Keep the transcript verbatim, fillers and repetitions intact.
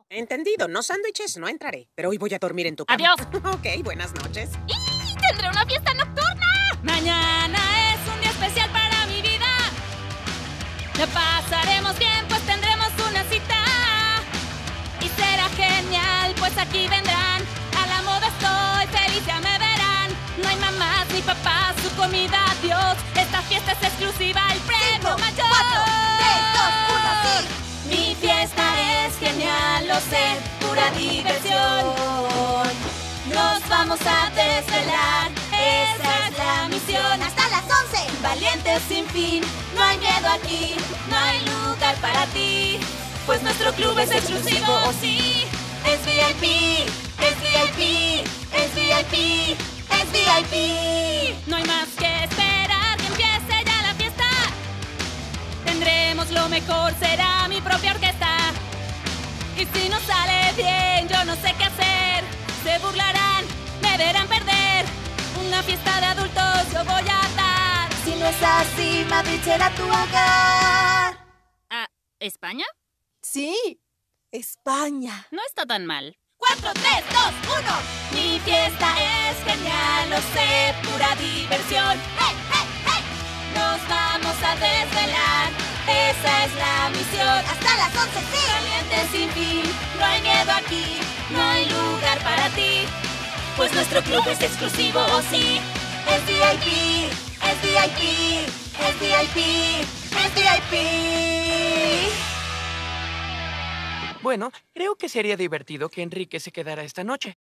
Entendido, no sándwiches, no entraré. Pero hoy voy a dormir en tu cama. ¡Adiós! Ok, buenas noches. ¡Y tendré una fiesta nocturna! Mañana es un día especial para mi vida. La pasaremos bien, pues tendremos una cita. Y será genial, pues aquí vendrán. A la moda estoy, feliz ya me verán. No hay mamás ni papás, su comida, Dios. Esta fiesta es exclusiva, el premio Cinco, mayor. cuatro, tres, dos, uno, sí. Mi fiesta es genial, lo sé, pura diversión. Nos vamos a desvelar, esa es la misión. Hasta las once. Valientes sin fin, no hay miedo aquí, no hay lugar para ti. Pues nuestro club es exclusivo, oh sí. Es V I P, es V I P, es V I P, es V I P. No hay más que esperar que empiece ya la fiesta. Tendremos lo mejor, será mi propia orquesta. Y si no sale bien, yo no sé qué hacer. Se burlarán, me verán perder. Una fiesta de adultos yo voy a dar. Si no es así, Madrid será tu hogar. Ah, ¿España? Sí, España. No está tan mal. Cuatro, tres, dos, uno. Mi fiesta es genial, lo sé, pura diversión. ¡Hey, hey, hey! Nos vamos a desvelar, esa es la misión. Hasta las once, sí. Valientes sin fin, no hay miedo aquí, no hay lugar para ti. Pues nuestro club es exclusivo, oh sí. Es V I P, es V I P, es V I P, es V I P. Bueno, creo que sería divertido que Enrique se quedara esta noche.